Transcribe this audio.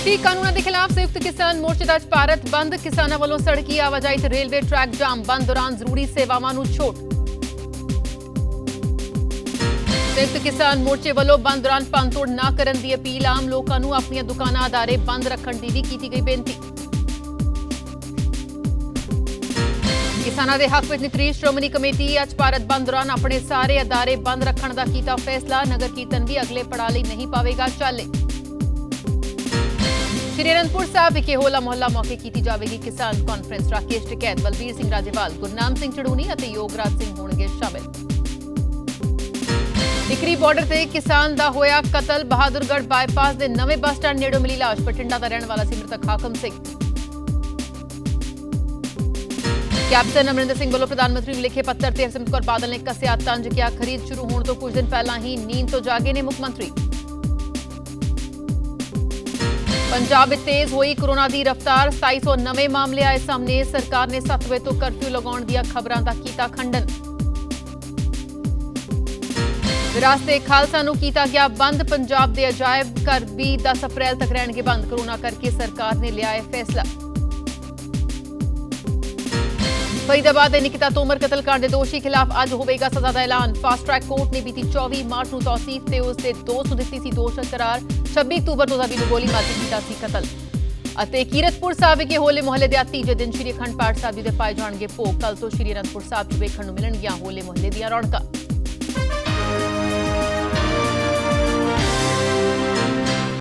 कृषि कानूनों के खिलाफ संयुक्त किसान मोर्चे का भारत बंद। किसानों वालों सड़की आवाजाही ते रेलवे ट्रैक जाम। बंद दौरान जरूरी सेवावां नूं छूट। संयुक्त किसान मोर्चे वालों बंद दौरान भंनतोड़ ना करन दी अपील। आम लोकां नूं अपणीआं दुकानां अदारे बंद रखण दी भी कीती गई बेनती। किसानां दे हक विच निकली श्रोमणी कमेटी। अज भारत बंद दौरान अपने सारे अदारे बंद रखण दा कीता फैसला। नगर कीर्तन भी अगले पड़ाव लई नहीं पावेगा चाले। श्री अनंदपुर साहब विखे होला मोहल्ला मौके की जाएगी किसान कॉन्फ्रेंस। राकेश टिकैत, बलबीर सिंह राजेवाल, गुरनाम सिंह चड़ूनी और योगराज सिंह होणगे शामिल। टिकरी बॉर्डर से किसान का होया कतल। बहादुरगढ़ बाईपास के नवे बस स्टैंड नेड़ों मिली लाश। बठिंडा का रहने वाला सी मृतक हाकम सिंह। कैप्टन अमरिंदर सिंह वालों प्रधानमंत्री को लिखे पत्र ते हरसिमरत कौर बादल ने कसिया तंज। क्या खरीद शुरू होने तो कुछ दिन पहला ही नींद तो जागे ने मुख्यमंत्री। पंजाब में तेज हुई कोरोना की रफ्तार। 2700 नवे मामले आए सामने। सरकार ने 7 बजे तो कर्फ्यू लगाने दी खबरों का किया खंडन। विरासते खालसा नूं कीता गया बंद। पंजाब के अजायब घर भी 10 अप्रैल तक रहणगे बंद। कोरोना करके सरकार ने लिया है फैसला। फरीदाबाद के निकिता तोमर कतलकांड के दोषी खिलाफ अज होगा सजा का ऐलान। फास्ट ट्रैक कोर्ट ने बीती 24 मार्च को तौसीफ से उसके दोष दिती सी दोष करार। 26 अक्तूबर 2020 को गोली मार के किया कतल। कीरतपुर साहब के होले मोहल्ले के तीजे दिन श्री अखंड पाठ साहब जी के पाए जाएंगे भोग। कल तो श्री अनंदपुर साहब वेखण नूं मिलणगियां होले मोहल्ले दी रौणकां।